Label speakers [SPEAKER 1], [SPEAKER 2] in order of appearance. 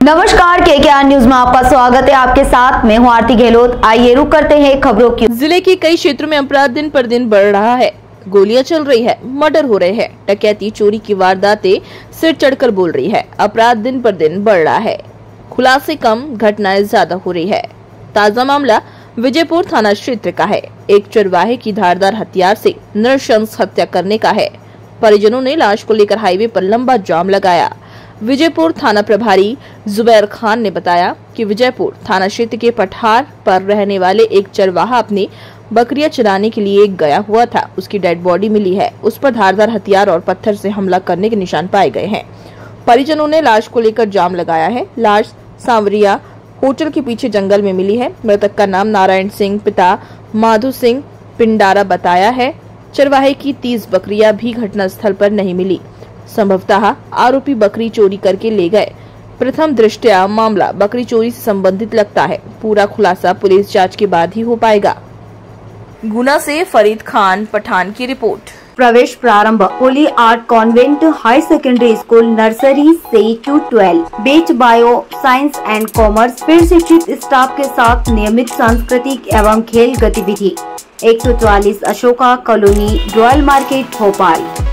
[SPEAKER 1] नमस्कार, KKR news में आपका स्वागत है। आपके साथ मैं हूं आरती गहलोत। आइए रुक करते हैं खबरों की।
[SPEAKER 2] जिले के कई क्षेत्रों में अपराध दिन पर दिन बढ़ रहा है। गोलियां चल रही है, मर्डर हो रहे हैं, डकैती चोरी की वारदातें सिर चढ़कर बोल रही है। अपराध दिन पर दिन बढ़ रहा है, खुलासे कम, घटनाएं ज्यादा हो रही है। ताजा मामला विजयपुर थाना क्षेत्र का है। एक चरवाहे की धारदार हथियार से नृशंस हत्या करने का है। परिजनों ने लाश को लेकर हाईवे पर लंबा जाम लगाया। विजयपुर थाना प्रभारी जुबैर खान ने बताया कि विजयपुर थाना क्षेत्र के पठार पर रहने वाले एक चरवाहा अपनी बकरियां चराने के लिए गया हुआ था। उसकी डेड बॉडी मिली है। उस पर धारदार हथियार और पत्थर से हमला करने के निशान पाए गए हैं। परिजनों ने लाश को लेकर जाम लगाया है। लाश सांवरिया होटल के पीछे जंगल में मिली है। मृतक का नाम नारायण सिंह, पिता माधु सिंह पिंडारा बताया है। चरवाहे की 30 बकरियां भी घटनास्थल पर नहीं मिली। संभवतः आरोपी बकरी चोरी करके ले गए। प्रथम दृष्टया मामला बकरी चोरी से संबंधित लगता है। पूरा खुलासा पुलिस जांच के बाद ही हो पाएगा। गुना से फरीद खान पठान की रिपोर्ट।
[SPEAKER 1] प्रवेश प्रारंभ holy art convent high secondary school nursery से 12 बेच बायो साइंस एंड कॉमर्स फिर शिक्षित स्टाफ के साथ नियमित सांस्कृतिक एवं खेल गतिविधि। 144 Ashoka colony, royal market, Bhopal.